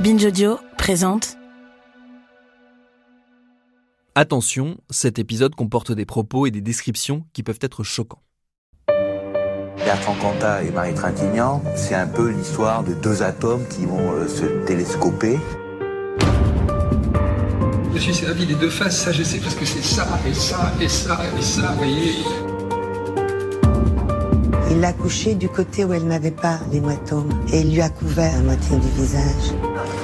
Binge Audio présente. Attention, cet épisode comporte des propos et des descriptions qui peuvent être choquants. Bertrand Cantat et Marie Trintignant, c'est un peu l'histoire de deux atomes qui vont se télescoper. Je suis servi des deux faces, ça je sais, parce que c'est ça, et ça, et ça, et ça, vous voyez. Il l'a couchée du côté où elle n'avait pas l'hématome et il lui a couvert la moitié du visage.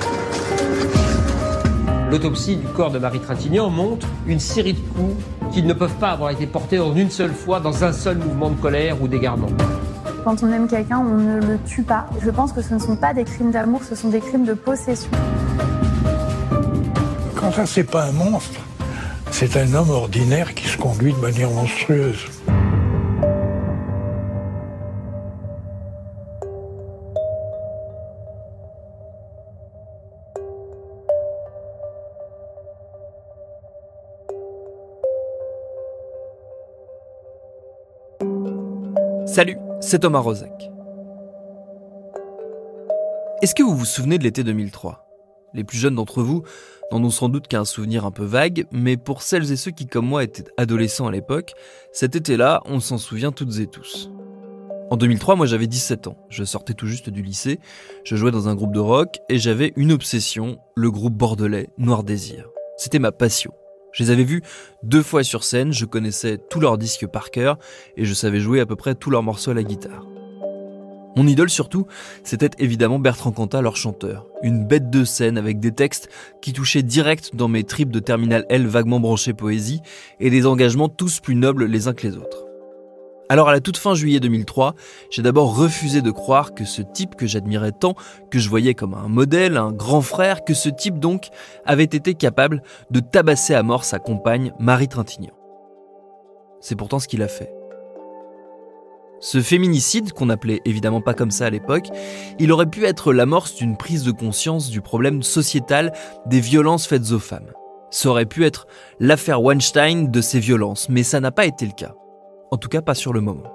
L'autopsie du corps de Marie Trintignant montre une série de coups qui ne peuvent pas avoir été portés en une seule fois dans un seul mouvement de colère ou d'égarement. Quand on aime quelqu'un, on ne le tue pas. Je pense que ce ne sont pas des crimes d'amour, ce sont des crimes de possession. Cantat, c'est pas un monstre. C'est un homme ordinaire qui se conduit de manière monstrueuse. Salut, c'est Thomas Rozek. Est-ce que vous vous souvenez de l'été 2003 ? Les plus jeunes d'entre vous n'en ont sans doute qu'un souvenir un peu vague, mais pour celles et ceux qui, comme moi, étaient adolescents à l'époque, cet été-là, on s'en souvient toutes et tous. En 2003, moi j'avais 17 ans, je sortais tout juste du lycée, je jouais dans un groupe de rock et j'avais une obsession, le groupe bordelais Noir Désir. C'était ma passion. Je les avais vus 2 fois sur scène, je connaissais tous leurs disques par cœur et je savais jouer à peu près tous leurs morceaux à la guitare. Mon idole surtout, c'était évidemment Bertrand Cantat, leur chanteur. Une bête de scène avec des textes qui touchaient direct dans mes tripes de terminale L vaguement branchées poésie et des engagements tous plus nobles les uns que les autres. Alors à la toute fin juillet 2003, j'ai d'abord refusé de croire que ce type que j'admirais tant, que je voyais comme un modèle, un grand frère, que ce type donc avait été capable de tabasser à mort sa compagne Marie Trintignant. C'est pourtant ce qu'il a fait. Ce féminicide, qu'on n'appelait évidemment pas comme ça à l'époque, il aurait pu être l'amorce d'une prise de conscience du problème sociétal des violences faites aux femmes. Ça aurait pu être l'affaire Weinstein de ces violences, mais ça n'a pas été le cas. En tout cas, pas sur le moment.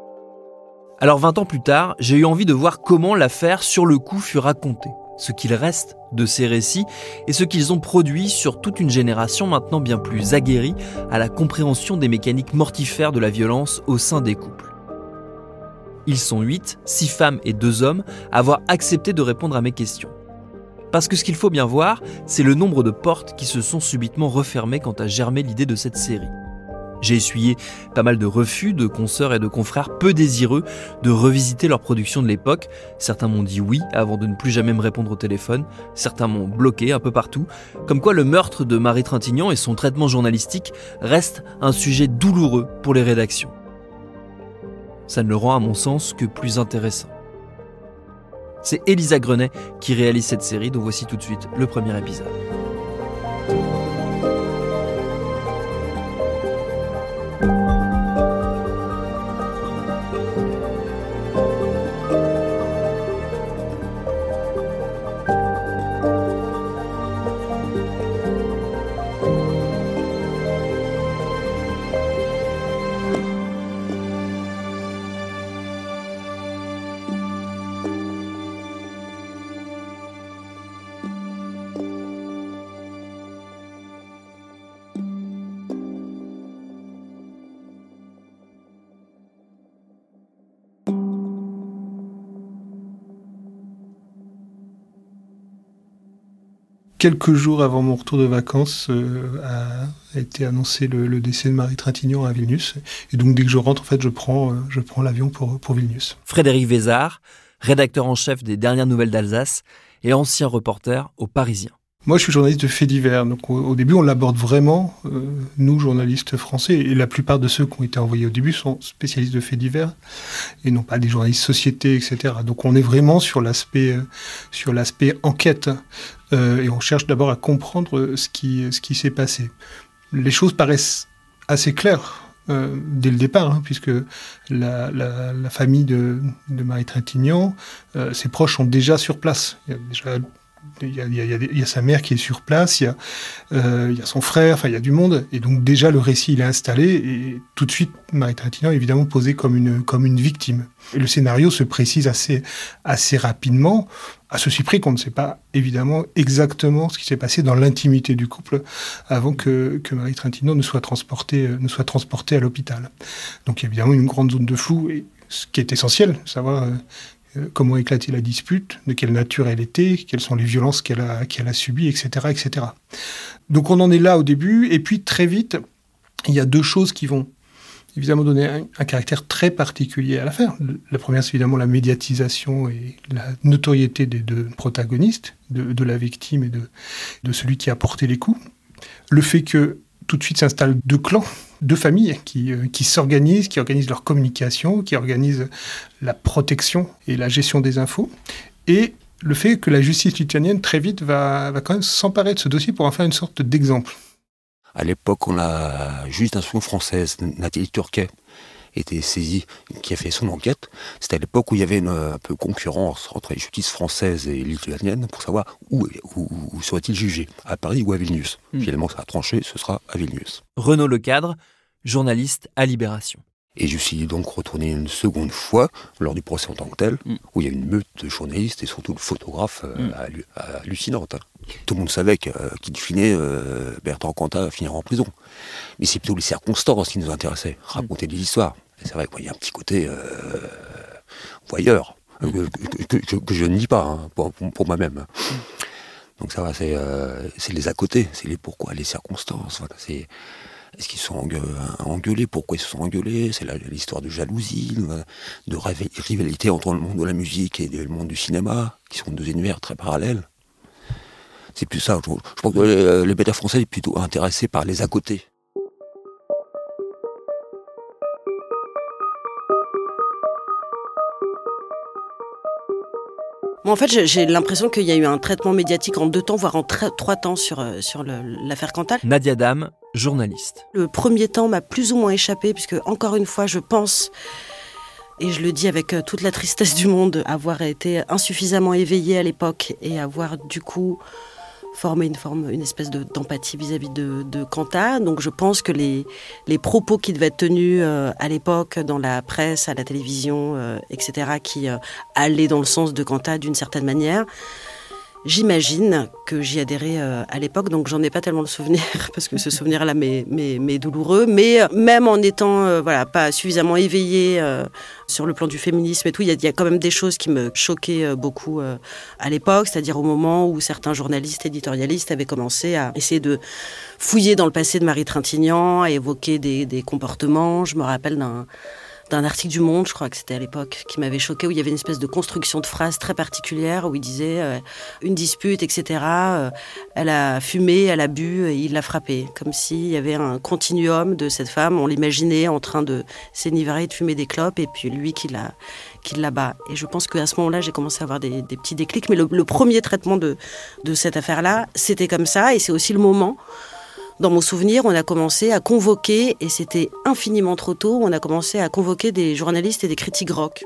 Alors 20 ans plus tard, j'ai eu envie de voir comment l'affaire sur le coup fut racontée, ce qu'il reste de ces récits et ce qu'ils ont produit sur toute une génération maintenant bien plus aguerrie à la compréhension des mécaniques mortifères de la violence au sein des couples. Ils sont 8, 6 femmes et 2 hommes à avoir accepté de répondre à mes questions. Parce que ce qu'il faut bien voir, c'est le nombre de portes qui se sont subitement refermées quand a germé l'idée de cette série. J'ai essuyé pas mal de refus de consoeurs et de confrères peu désireux de revisiter leur production de l'époque. Certains m'ont dit oui avant de ne plus jamais me répondre au téléphone. Certains m'ont bloqué un peu partout. Comme quoi le meurtre de Marie Trintignant et son traitement journalistique restent un sujet douloureux pour les rédactions. Ça ne le rend à mon sens que plus intéressant. C'est Elisa Grenet qui réalise cette série, dont voici tout de suite le premier épisode. Quelques jours avant mon retour de vacances, a été annoncé le décès de Marie Trintignant à Vilnius. Et donc, dès que je rentre, en fait, je prends l'avion pour Vilnius. Frédéric Vézard, rédacteur en chef des Dernières Nouvelles d'Alsace et ancien reporter au Parisien. Moi, je suis journaliste de faits divers. Donc, au début, on l'aborde vraiment, nous, journalistes français. Et la plupart de ceux qui ont été envoyés au début sont spécialistes de faits divers et non pas des journalistes société, etc. Donc, on est vraiment sur l'aspect enquête. Et on cherche d'abord à comprendre ce qui s'est passé. Les choses paraissent assez claires dès le départ, puisque la famille de Marie Trintignant, ses proches sont déjà sur place. Il y a déjà Il y a sa mère qui est sur place, il y a son frère, enfin il y a du monde, et donc déjà le récit il est installé, et tout de suite Marie Trintignant est évidemment posée comme une victime. Et le scénario se précise assez rapidement, à ceci près qu'on ne sait pas évidemment exactement ce qui s'est passé dans l'intimité du couple avant que Marie Trintignant ne soit transportée à l'hôpital. Donc il y a évidemment une grande zone de flou, et ce qui est essentiel, savoir comment a éclaté la dispute, de quelle nature elle était, quelles sont les violences qu'elle a subies, etc., etc. Donc on en est là au début, et puis très vite, il y a deux choses qui vont évidemment donner un caractère très particulier à l'affaire. La première, c'est évidemment la médiatisation et la notoriété des deux protagonistes, de la victime et de celui qui a porté les coups. Le fait que tout de suite s'installent deux clans, deux familles qui s'organisent, qui organisent leur communication, qui organisent la protection et la gestion des infos. Et le fait que la justice lituanienne, très vite, va quand même s'emparer de ce dossier pour en faire une sorte d'exemple. À l'époque, on a juge d'instruction française, Nathalie Turquet, était saisie, qui a fait son enquête. C'était à l'époque où il y avait un peu concurrence entre les justices françaises et lituaniennes pour savoir où serait-il jugé, à Paris ou à Vilnius. Finalement, ça a tranché, ce sera à Vilnius. Renaud Lecadre, journaliste à Libération. Et je suis donc retourné une seconde fois, lors du procès en tant que tel, où il y a une meute de journalistes et surtout de photographes hallucinante. Tout le monde savait qu'il finait, Bertrand Cantat finirait en prison. Mais c'est plutôt les circonstances qui nous intéressaient, raconter des histoires. Et c'est vrai qu'il y a un petit côté voyeur, que je ne dis pas hein, pour moi-même. Donc ça va, c'est les à côté, c'est les pourquoi, les circonstances. Voilà, est-ce qu'ils sont engueulés? Pourquoi ils se sont engueulés? C'est l'histoire de jalousie, de rivalité entre le monde de la musique et le monde du cinéma, qui sont deux univers très parallèles. C'est plus ça. Je pense que le bêta français est plutôt intéressé par les à côté. En fait, j'ai l'impression qu'il y a eu un traitement médiatique en 2 temps, voire en 3 temps sur l'affaire Cantal. Nadia Dame, journaliste. Le premier temps m'a plus ou moins échappé, puisque encore une fois, je pense, et je le dis avec toute la tristesse du monde, avoir été insuffisamment éveillée à l'époque et avoir du coup formé une espèce d'empathie vis-à-vis de Cantat. Donc je pense que les propos qui devaient être tenus à l'époque dans la presse, à la télévision, etc., qui allaient dans le sens de Cantat d'une certaine manière, j'imagine que j'y adhérais à l'époque, donc j'en ai pas tellement le souvenir, parce que ce souvenir-là m'est douloureux, mais même en étant pas suffisamment éveillée sur le plan du féminisme et tout, il y a quand même des choses qui me choquaient beaucoup à l'époque, c'est-à-dire au moment où certains journalistes éditorialistes avaient commencé à essayer de fouiller dans le passé de Marie Trintignant, à évoquer des comportements. Je me rappelle d'un article du Monde, je crois que c'était à l'époque, qui m'avait choqué, où il y avait une espèce de construction de phrases très particulière, où il disait une dispute, etc. Elle a fumé, elle a bu, et il l'a frappée. Comme s'il y avait un continuum de cette femme, on l'imaginait en train de s'énivrer, de fumer des clopes, et puis lui qui la bat. Et je pense qu'à ce moment-là, j'ai commencé à avoir des petits déclics. Mais le premier traitement de cette affaire-là, c'était comme ça, et c'est aussi le moment. Dans mon souvenir, on a commencé à convoquer, et c'était infiniment trop tôt, on a commencé à convoquer des journalistes et des critiques rock.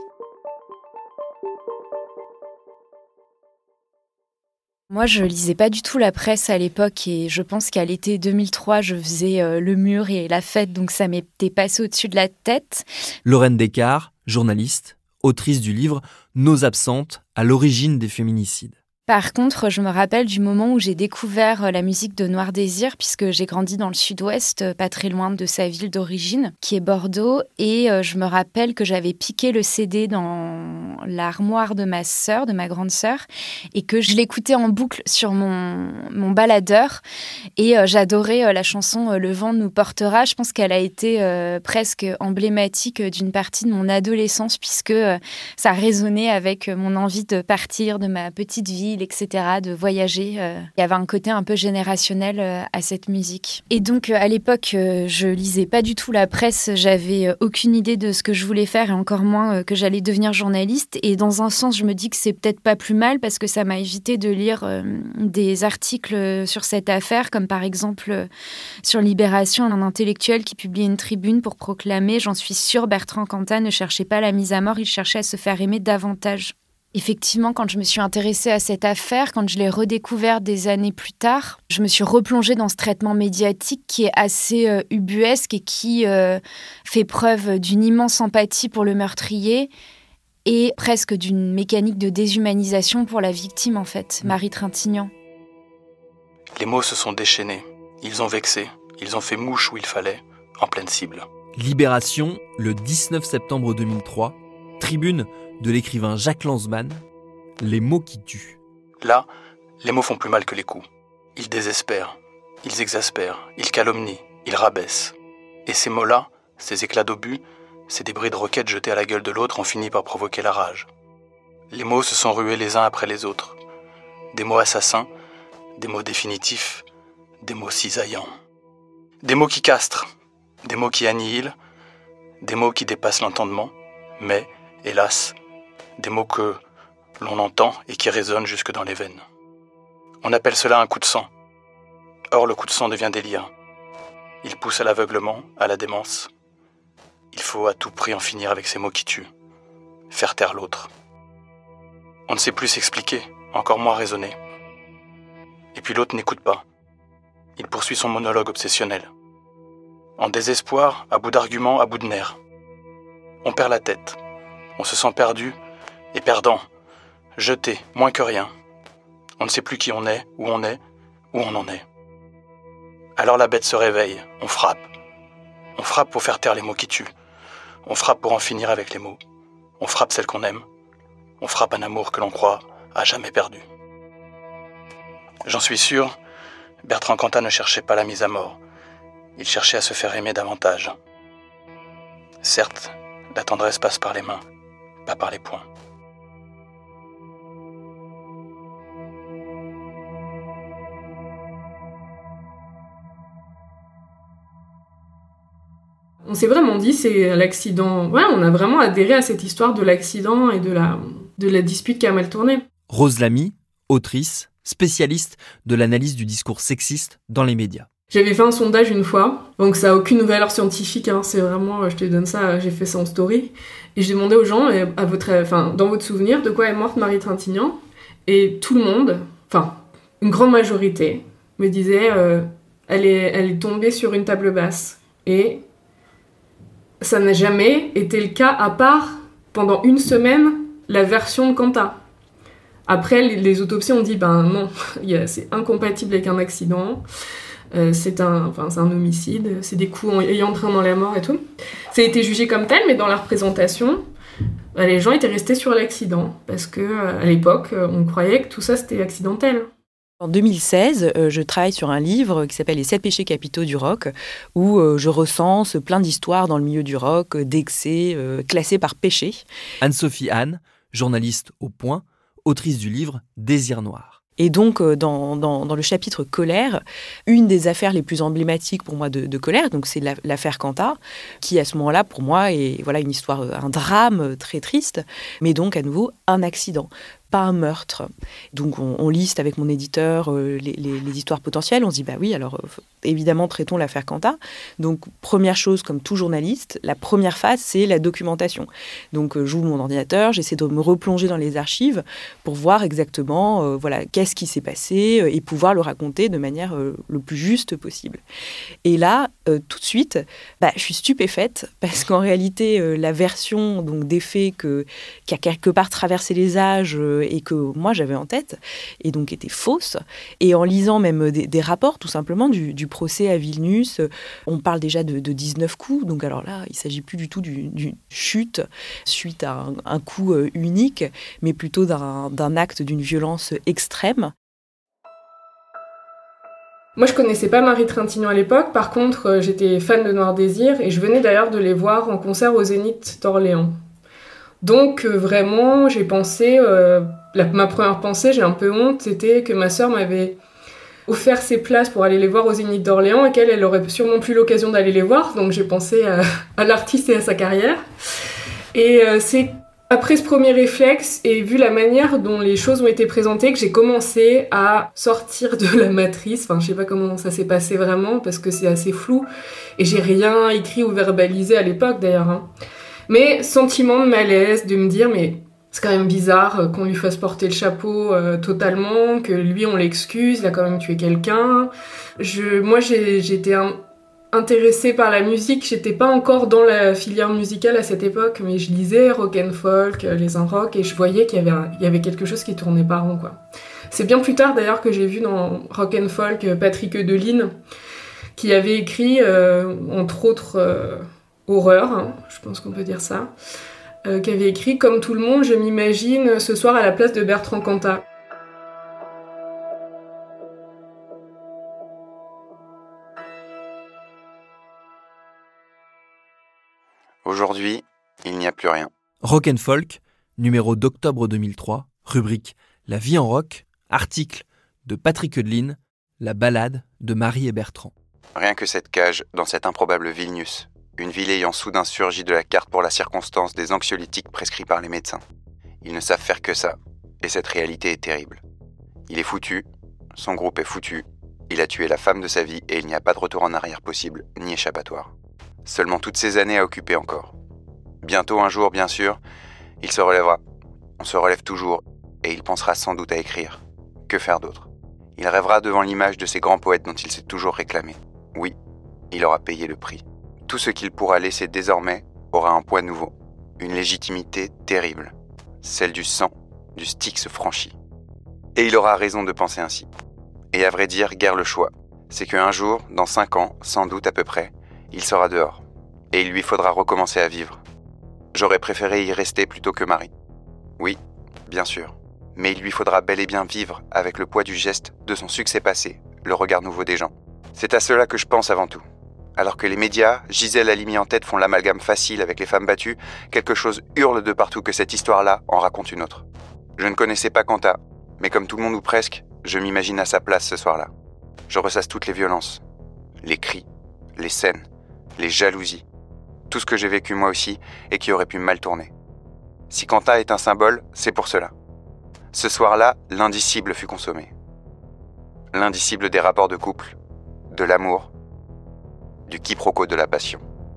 Moi, je lisais pas du tout la presse à l'époque et je pense qu'à l'été 2003, je faisais le mur et la fête, donc ça m'était passé au-dessus de la tête. Lorraine Descartes, journaliste, autrice du livre « Nos absentes, à l'origine des féminicides ». Par contre, je me rappelle du moment où j'ai découvert la musique de Noir Désir, puisque j'ai grandi dans le sud-ouest, pas très loin de sa ville d'origine, qui est Bordeaux. Et je me rappelle que j'avais piqué le CD dans l'armoire de ma sœur, de ma grande sœur, et que je l'écoutais en boucle sur mon baladeur. Et j'adorais la chanson « Le vent nous portera ». Je pense qu'elle a été presque emblématique d'une partie de mon adolescence, puisque ça résonnait avec mon envie de partir de ma petite ville, etc., de voyager. Il y avait un côté un peu générationnel à cette musique. Et donc, à l'époque, je lisais pas du tout la presse. J'avais aucune idée de ce que je voulais faire et encore moins que j'allais devenir journaliste. Et dans un sens, je me dis que c'est peut-être pas plus mal parce que ça m'a évité de lire des articles sur cette affaire, comme par exemple sur Libération, un intellectuel qui publiait une tribune pour proclamer « J'en suis sûre, Bertrand Cantat ne cherchait pas la mise à mort, il cherchait à se faire aimer davantage ». Effectivement, quand je me suis intéressée à cette affaire, quand je l'ai redécouverte des années plus tard, je me suis replongée dans ce traitement médiatique qui est assez ubuesque et qui fait preuve d'une immense empathie pour le meurtrier et presque d'une mécanique de déshumanisation pour la victime, en fait, Marie Trintignant. Les mots se sont déchaînés, ils ont vexé, ils ont fait mouche où il fallait, en pleine cible. Libération, le 19 septembre 2003, tribune de l'écrivain Jacques Lanzmann, les mots qui tuent. Là, les mots font plus mal que les coups. Ils désespèrent, ils exaspèrent, ils calomnient, ils rabaissent. Et ces mots-là, ces éclats d'obus, ces débris de roquettes jetés à la gueule de l'autre ont fini par provoquer la rage. Les mots se sont rués les uns après les autres. Des mots assassins, des mots définitifs, des mots cisaillants. Des mots qui castrent, des mots qui annihilent, des mots qui dépassent l'entendement, mais, hélas, des mots que l'on entend et qui résonnent jusque dans les veines. On appelle cela un coup de sang. Or, le coup de sang devient délire. Il pousse à l'aveuglement, à la démence. Il faut à tout prix en finir avec ces mots qui tuent. Faire taire l'autre. On ne sait plus s'expliquer, encore moins raisonner. Et puis l'autre n'écoute pas. Il poursuit son monologue obsessionnel. En désespoir, à bout d'arguments, à bout de nerfs. On perd la tête. On se sent perdu et perdant, jeté, moins que rien. On ne sait plus qui on est, où on en est. Alors la bête se réveille, on frappe. On frappe pour faire taire les mots qui tuent. On frappe pour en finir avec les mots. On frappe celle qu'on aime. On frappe un amour que l'on croit à jamais perdu. J'en suis sûr, Bertrand Cantat ne cherchait pas la mise à mort. Il cherchait à se faire aimer davantage. Certes, la tendresse passe par les mains, pas par les poings. On s'est vraiment dit, c'est l'accident. Ouais, on a vraiment adhéré à cette histoire de l'accident et de la dispute qui a mal tourné. Rose Lamy, autrice, spécialiste de l'analyse du discours sexiste dans les médias. J'avais fait un sondage une fois, donc ça n'a aucune valeur scientifique, hein, c'est vraiment, je te donne ça, j'ai fait ça en story. Et j'ai demandé aux gens, dans votre souvenir, de quoi est morte Marie Trintignant. Et tout le monde, une grande majorité, me disait, elle est tombée sur une table basse. Et ça n'a jamais été le cas, à part, pendant une semaine, la version de Cantat. Après, les autopsies ont dit, non, c'est incompatible avec un accident. C'est un homicide, c'est des coups ayant entraîné dans la mort et tout. Ça a été jugé comme tel, mais dans la représentation, les gens étaient restés sur l'accident, parce qu'à l'époque, on croyait que tout ça c'était accidentel. En 2016, je travaille sur un livre qui s'appelle « Les 7 péchés capitaux du rock », où je recense plein d'histoires dans le milieu du rock, d'excès, classés par péché. Anne-Sophie Anne, journaliste au Point, autrice du livre « Désir noir ». Et donc, dans le chapitre colère, une des affaires les plus emblématiques pour moi de colère, donc c'est l'affaire Cantat, qui à ce moment-là, pour moi, est une histoire, un drame très triste, mais donc à nouveau un accident. Pas un meurtre. Donc on liste avec mon éditeur les histoires potentielles. On se dit, évidemment, traitons l'affaire Cantat. Donc première chose, comme tout journaliste, la première phase, c'est la documentation. Donc j'ouvre mon ordinateur, j'essaie de me replonger dans les archives pour voir exactement qu'est-ce qui s'est passé et pouvoir le raconter de manière le plus juste possible. Et là, tout de suite, je suis stupéfaite parce qu'en réalité, la version des faits qui a quelque part traversé les âges et que moi j'avais en tête, et donc était fausse. Et en lisant même des rapports, tout simplement, du procès à Vilnius, on parle déjà de 19 coups. Donc alors là, il ne s'agit plus du tout d'une chute suite à un coup unique, mais plutôt d'un acte d'une violence extrême. Moi, je connaissais pas Marie Trintignant à l'époque. Par contre, j'étais fan de Noir Désir, et je venais d'ailleurs de les voir en concert au Zénith d'Orléans. Donc vraiment, j'ai pensé, ma première pensée, j'ai un peu honte, c'était que ma sœur m'avait offert ses places pour aller les voir au Zénith d'Orléans et qu'elle aurait sûrement plus l'occasion d'aller les voir. Donc j'ai pensé à l'artiste et à sa carrière. Et c'est après ce premier réflexe et vu la manière dont les choses ont été présentées que j'ai commencé à sortir de la matrice. Je sais pas comment ça s'est passé vraiment parce que c'est assez flou et j'ai rien écrit ou verbalisé à l'époque d'ailleurs. Mais sentiment de malaise, de me dire, mais C'est quand même bizarre qu'on lui fasse porter le chapeau totalement, que lui on l'excuse, il a quand même tué quelqu'un. Moi j'étais intéressée par la musique, j'étais pas encore dans la filière musicale à cette époque, mais je lisais rock and folk, les rock, et je voyais qu'il y avait quelque chose qui tournait pas rond, quoi. C'est bien plus tard d'ailleurs que j'ai vu dans rock and folk Patrick Hölderlin, qui avait écrit entre autres Horreur, hein, je pense qu'on peut dire ça, qui avait écrit « Comme tout le monde, je m'imagine ce soir à la place de Bertrand Cantat ». Aujourd'hui, il n'y a plus rien. Rock and Folk, numéro d'octobre 2003, rubrique « La vie en rock », article de Patrick Hölderlin, la balade de Marie et Bertrand. Rien que cette cage dans cette improbable Vilnius, une ville ayant soudain surgi de la carte pour la circonstance des anxiolytiques prescrits par les médecins. Ils ne savent faire que ça, et cette réalité est terrible. Il est foutu, son groupe est foutu, il a tué la femme de sa vie et il n'y a pas de retour en arrière possible, ni échappatoire. Seulement toutes ces années à occuper encore. Bientôt un jour, bien sûr, il se relèvera. On se relève toujours, et il pensera sans doute à écrire. Que faire d'autre ? Il rêvera devant l'image de ces grands poètes dont il s'est toujours réclamé. Oui, il aura payé le prix. Tout ce qu'il pourra laisser désormais aura un poids nouveau, une légitimité terrible, celle du sang, du Styx franchi. Et il aura raison de penser ainsi. Et à vrai dire, guère le choix. C'est qu'un jour, dans 5 ans, sans doute à peu près, il sera dehors. Et il lui faudra recommencer à vivre. J'aurais préféré y rester plutôt que Marie. Oui, bien sûr. Mais il lui faudra bel et bien vivre avec le poids du geste, de son succès passé, le regard nouveau des gens. C'est à cela que je pense avant tout. Alors que les médias, Gisèle Halimi en tête, font l'amalgame facile avec les femmes battues, quelque chose hurle de partout que cette histoire-là en raconte une autre. Je ne connaissais pas Cantat, mais comme tout le monde ou presque, je m'imagine à sa place ce soir-là. Je ressasse toutes les violences, les cris, les scènes, les jalousies, tout ce que j'ai vécu moi aussi et qui aurait pu mal tourner. Si Cantat est un symbole, c'est pour cela. Ce soir-là, l'indicible fut consommé. L'indicible des rapports de couple, de l'amour, du quiproquo de la passion.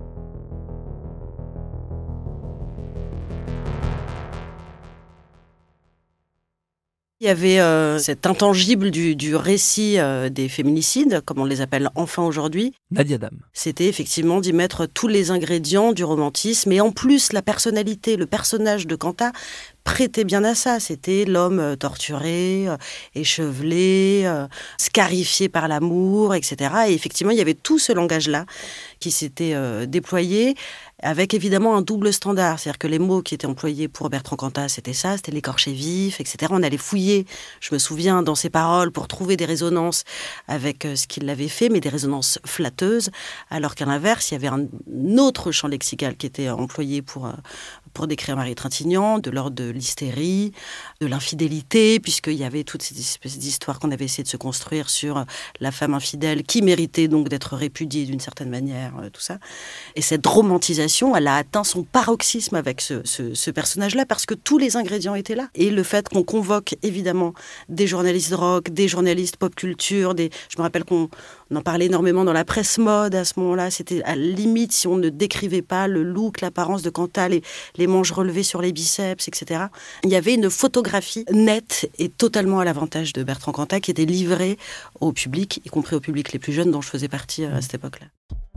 Il y avait cet intangible du récit des féminicides, comme on les appelle enfin aujourd'hui. Nadia Dame. C'était effectivement d'y mettre tous les ingrédients du romantisme, et en plus la personnalité, le personnage de Cantat prêtait bien à ça. C'était l'homme torturé, échevelé, scarifié par l'amour, etc. Et effectivement, il y avait tout ce langage-là qui s'était déployé, avec évidemment un double standard. C'est-à-dire que les mots qui étaient employés pour Bertrand Cantat, c'était ça, c'était l'écorché vif, etc. On allait fouiller, je me souviens, dans ses paroles pour trouver des résonances avec ce qu'il avait fait, mais des résonances flatteuses, alors qu'à l'inverse, il y avait un autre champ lexical qui était employé pour décrire Marie Trintignant, de l'ordre de l'hystérie, de l'infidélité, puisqu'il y avait toutes ces espèces d'histoires qu'on avait essayé de se construire sur la femme infidèle qui méritait donc d'être répudiée d'une certaine manière, tout ça. Et cette romantisation, elle a atteint son paroxysme avec ce personnage-là, parce que tous les ingrédients étaient là. Et le fait qu'on convoque évidemment des journalistes de rock, des journalistes pop culture, je me rappelle qu'on en parlait énormément dans la presse mode à ce moment-là, c'était à la limite si on ne décrivait pas le look, l'apparence de Cantat, les manches relevées sur les biceps, etc. Il y avait une photographie nette et totalement à l'avantage de Bertrand Cantat qui était livrée au public, y compris au public les plus jeunes dont je faisais partie à cette époque-là.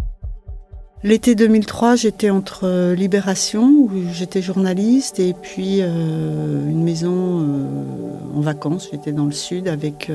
L'été 2003, j'étais entre Libération, où j'étais journaliste, et puis une maison en vacances. J'étais dans le sud avec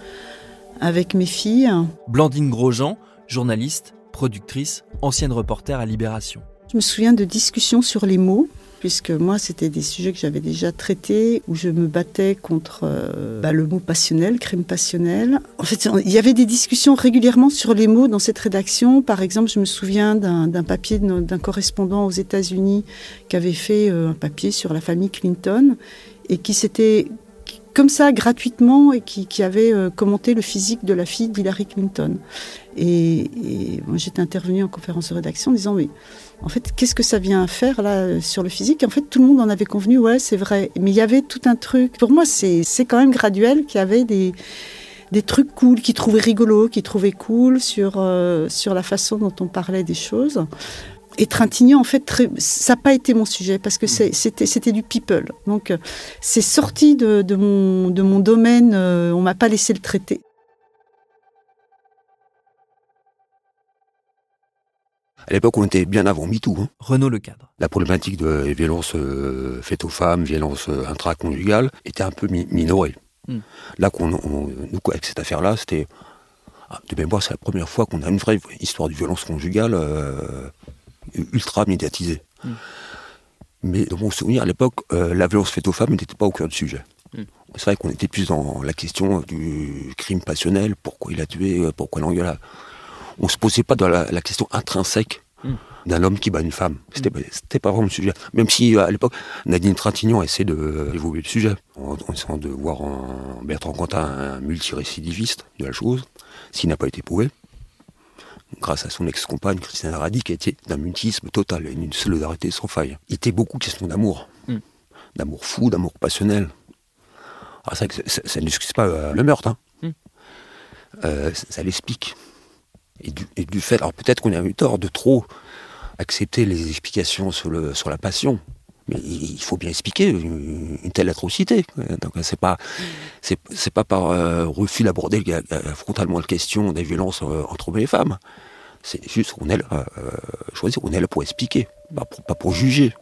mes filles. Blandine Grosjean, journaliste, productrice, ancienne reporter à Libération. Je me souviens de discussions sur les mots, puisque moi, c'était des sujets que j'avais déjà traités, où je me battais contre le mot passionnel, crime passionnel. En fait, il y avait des discussions régulièrement sur les mots dans cette rédaction. Par exemple, je me souviens d'un papier d'un correspondant aux États-Unis qui avait fait un papier sur la famille Clinton et qui s'était comme ça, gratuitement, et qui avait commenté le physique de la fille d'Hillary Clinton. Et moi, j'étais intervenue en conférence de rédaction en disant, mais en fait, qu'est-ce que ça vient faire là sur le physique ? En fait, tout le monde en avait convenu, ouais, c'est vrai. Mais il y avait tout un truc. Pour moi, c'est quand même graduel qu'il y avait des trucs cool, qu'ils trouvaient rigolos, qu'ils trouvaient cool sur la façon dont on parlait des choses. Et Trintignant, en fait, ça n'a pas été mon sujet parce que c'était du people. Donc, c'est sorti de mon domaine. On ne m'a pas laissé le traiter. À l'époque, on était bien avant MeToo. Hein. Renaud Lecadre. La problématique des violences faites aux femmes, violences intraconjugales, était un peu minorée. Là, nous, avec cette affaire-là, c'était... De mémoire, c'est la première fois qu'on a une vraie histoire de violence conjugale ultra médiatisée. Mais dans mon souvenir, à l'époque, la violence faite aux femmes n'était pas au cœur du sujet. C'est vrai qu'on était plus dans la question du crime passionnel, pourquoi il a tué, pourquoi il engueule. On ne se posait pas dans la question intrinsèque d'un homme qui bat une femme. C'était pas vraiment le sujet. Même si, à l'époque, Nadine Trintignant essaie d'évoluer le sujet, en essayant de voir en Bertrand Cantat un multirécidiviste de la chose, ce qui n'a pas été prouvé, grâce à son ex-compagne, Christiane Hardy, qui était d'un mutisme total, et d'une solidarité sans faille. Il était beaucoup question d'amour. D'amour fou, d'amour passionnel. Alors c'est vrai que ça n'excuse pas le meurtre. Ça l'explique. Et du fait, alors peut-être qu'on a eu tort de trop accepter les explications sur la passion, mais il faut bien expliquer une telle atrocité. Donc c'est pas par refus d'aborder frontalement la question des violences entre hommes et femmes. C'est juste qu'on est là, on est là pour expliquer, pas pour juger.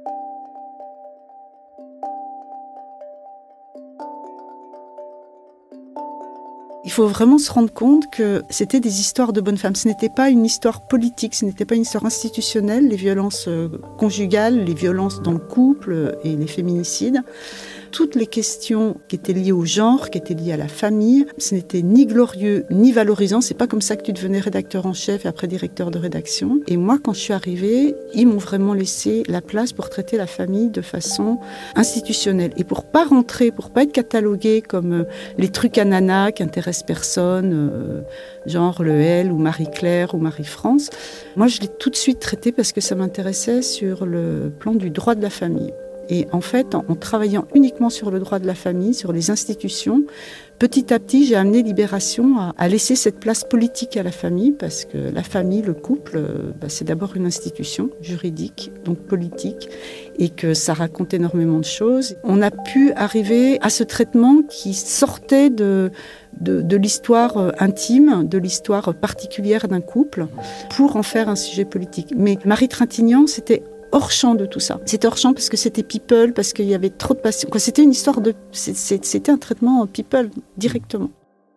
Il faut vraiment se rendre compte que c'était des histoires de bonnes femmes. Ce n'était pas une histoire politique, ce n'était pas une histoire institutionnelle, les violences conjugales, les violences dans le couple et les féminicides. Toutes les questions qui étaient liées au genre, qui étaient liées à la famille, ce n'était ni glorieux ni valorisant. C'est pas comme ça que tu devenais rédacteur en chef et après directeur de rédaction. Et moi, quand je suis arrivée, ils m'ont vraiment laissé la place pour traiter la famille de façon institutionnelle. Et pour pas être catalogué comme les trucs à nana qui intéressent personne, genre le L ou Marie-Claire ou Marie-France. Moi, je l'ai tout de suite traité parce que ça m'intéressait sur le plan du droit de la famille. Et en fait, en travaillant uniquement sur le droit de la famille, sur les institutions, petit à petit, j'ai amené Libération à laisser cette place politique à la famille, parce que la famille, le couple, c'est d'abord une institution juridique, donc politique, et que ça raconte énormément de choses. On a pu arriver à ce traitement qui sortait de l'histoire intime, de l'histoire particulière d'un couple, pour en faire un sujet politique. Mais Marie Trintignant, c'était hors champ de tout ça. C'était hors champ parce que c'était people, parce qu'il y avait trop de passion. C'était une histoire c'était un traitement people directement.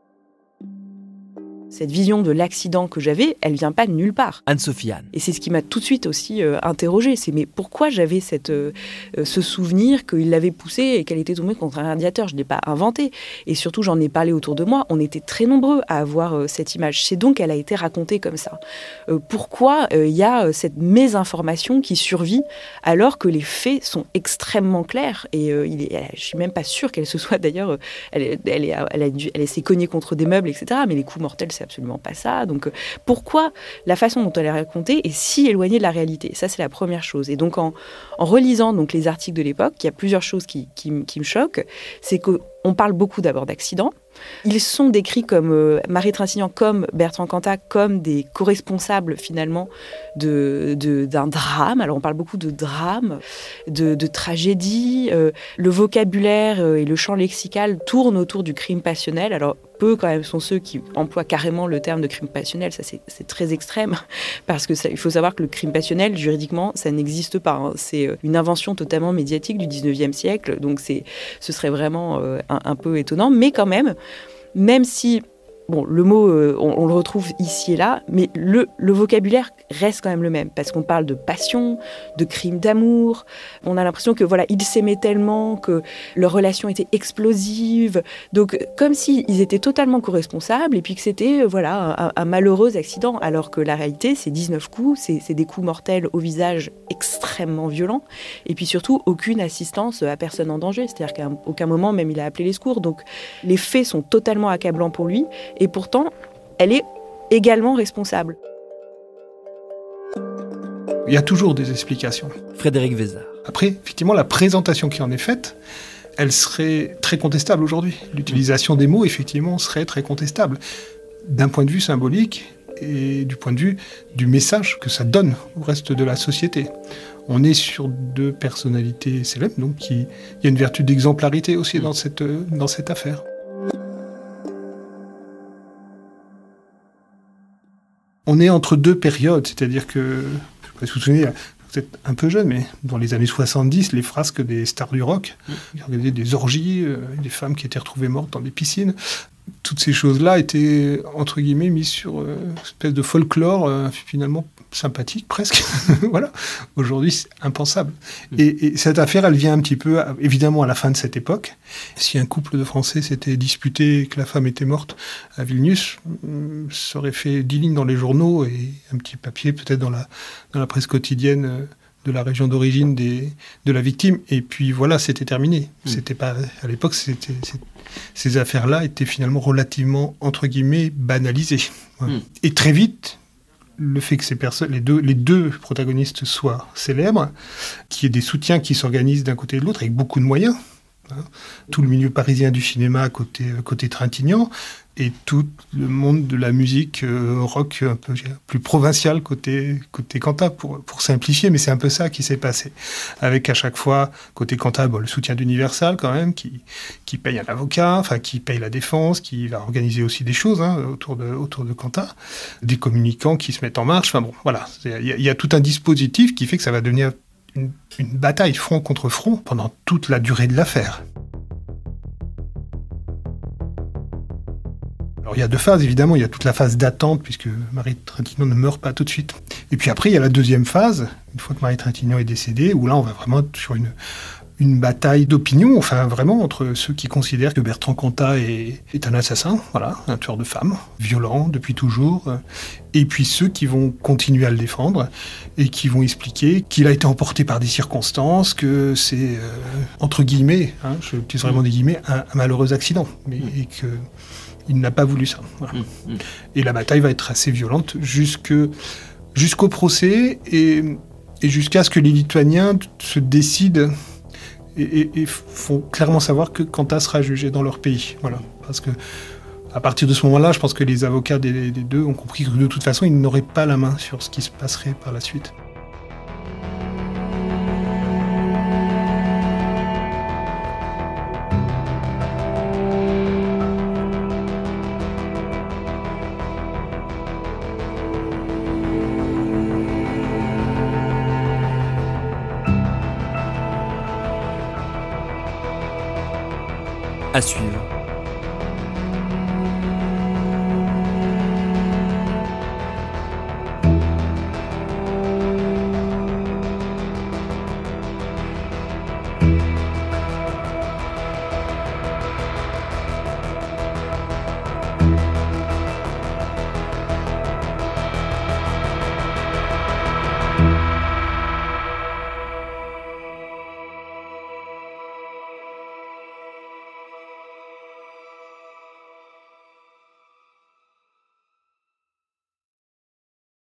Cette vision de l'accident que j'avais, elle vient pas de nulle part. Anne-Sophie Anne. Et c'est ce qui m'a tout de suite aussi interrogée. C'est mais pourquoi j'avais ce souvenir qu'il l'avait poussée et qu'elle était tombée contre un radiateur. Je ne l'ai pas inventé. Et surtout, j'en ai parlé autour de moi. On était très nombreux à avoir cette image. C'est donc qu'elle a été racontée comme ça. Pourquoi il y a cette mésinformation qui survit alors que les faits sont extrêmement clairs. Et je suis même pas sûre qu'elle se soit d'ailleurs... Elle s'est cognée contre des meubles, etc. Mais les coups mortels, c'est absolument pas ça. Donc pourquoi la façon dont elle est racontée est si éloignée de la réalité? Ça, c'est la première chose. Et donc en relisant donc les articles de l'époque, il y a plusieurs choses qui me choquent. C'est qu'on parle beaucoup d'abord d'accidents. Ils sont décrits comme Marie Trintignant, comme Bertrand Cantat, comme des co-responsables finalement d'un drame. Alors on parle beaucoup de drame, de tragédie. Le vocabulaire et le champ lexical tournent autour du crime passionnel. Alors peu quand même sont ceux qui emploient carrément le terme de crime passionnel. Ça c'est très extrême parce que il faut savoir que le crime passionnel juridiquement ça n'existe pas. Hein. C'est une invention totalement médiatique du 19e siècle. Donc ce serait vraiment un peu étonnant, mais quand même si, bon, le mot, on le retrouve ici et là, mais le vocabulaire reste quand même le même, parce qu'on parle de passion, de crime d'amour. On a l'impression que voilà, ils s'aimaient tellement, que leur relation était explosive. Donc, comme s'ils étaient totalement co-responsables, et puis que c'était voilà, un malheureux accident, alors que la réalité, c'est 19 coups, c'est des coups mortels au visage extrêmement violents, et puis surtout, aucune assistance à personne en danger. C'est-à-dire qu'à aucun moment, même, il a appelé les secours. Donc, les faits sont totalement accablants pour lui. Et pourtant, elle est également responsable. Il y a toujours des explications. Frédéric Vézard. Après, effectivement, la présentation qui en est faite, elle serait très contestable aujourd'hui. L'utilisation des mots, effectivement, serait très contestable. D'un point de vue symbolique et du point de vue du message que ça donne au reste de la société. On est sur 2 personnalités célèbres, donc il y a une vertu d'exemplarité aussi dans cette affaire. On est entre 2 périodes, c'est-à-dire que, je ne sais pas si vous vous souvenez, vous êtes un peu jeune, mais dans les années 70, les frasques des stars du rock, qui organisaient des orgies, des femmes qui étaient retrouvées mortes dans des piscines, toutes ces choses-là étaient, entre guillemets, mises sur une espèce de folklore finalement sympathique, presque. Voilà. Aujourd'hui, c'est impensable. Et cette affaire, elle vient un petit peu, évidemment, à la fin de cette époque. Si un couple de Français s'était disputé et que la femme était morte à Vilnius, ça aurait fait 10 lignes dans les journaux et un petit papier peut-être dans la presse quotidienne de la région d'origine de la victime. Et puis voilà, c'était terminé. C'était pas, à l'époque, ces affaires-là étaient finalement relativement, entre guillemets, banalisées. Voilà. Et très vite, le fait que ces personnes, les deux protagonistes soient célèbres, qu'il y ait des soutiens qui s'organisent d'un côté et de l'autre avec beaucoup de moyens, tout le milieu parisien du cinéma côté Trintignant, et tout le monde de la musique rock un peu plus provincial côté Cantat, pour simplifier, mais c'est un peu ça qui s'est passé. Avec à chaque fois, côté Cantat, le soutien d'Universal quand même, qui paye un avocat, enfin qui paye la défense, qui va organiser aussi des choses autour de Cantat, des communicants qui se mettent en marche, enfin bon, voilà. Il y a tout un dispositif qui fait que ça va devenir une bataille front contre front pendant toute la durée de l'affaire. Alors il y a 2 phases, évidemment. Il y a toute la phase d'attente, puisque Marie Trintignant ne meurt pas tout de suite. Et puis après, il y a la deuxième phase, une fois que Marie Trintignant est décédée, où là, on va vraiment être sur une bataille d'opinion, enfin vraiment entre ceux qui considèrent que Bertrand Cantat est un assassin, voilà, un tueur de femmes, violent depuis toujours, et puis ceux qui vont continuer à le défendre et qui vont expliquer qu'il a été emporté par des circonstances, que c'est, entre guillemets, je utilise vraiment des guillemets, un malheureux accident, et qu'il n'a pas voulu ça. Voilà. Et la bataille va être assez violente jusqu'au procès et jusqu'à ce que les Lituaniens se décident et font clairement savoir que Cantat sera jugé dans leur pays. Voilà. Parce que à partir de ce moment-là, je pense que les avocats des 2 ont compris que de toute façon, ils n'auraient pas la main sur ce qui se passerait par la suite. À suivre.